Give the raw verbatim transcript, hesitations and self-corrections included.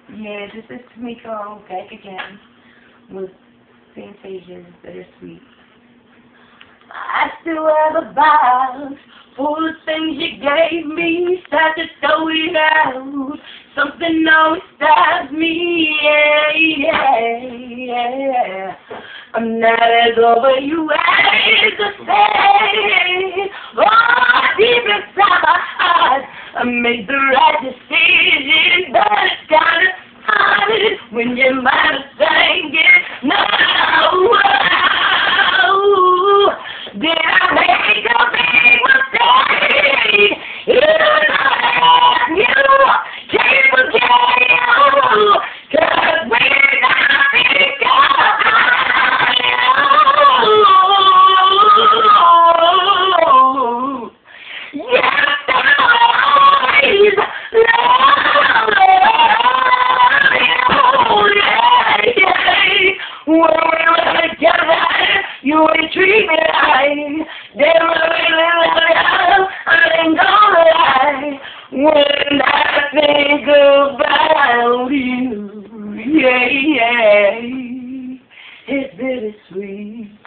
Yeah, this is Tamiko back again with Fantasia's Bittersweet. I still have a box full of things you gave me. Start to throw it out. Something always stops me. Yeah, yeah, yeah. I'm not as over you as to say. Oh, deep inside my heart, I made the right decision, but it's kinda hard when your mind is saying no. Did I make a big mistake? You know you can't forget you, 'cause when I think of you, yes, always love you. When we were together, you would treat me right. Then when we were love, I ain't gonna lie. When I think about you, yeah, yeah, it's bittersweet.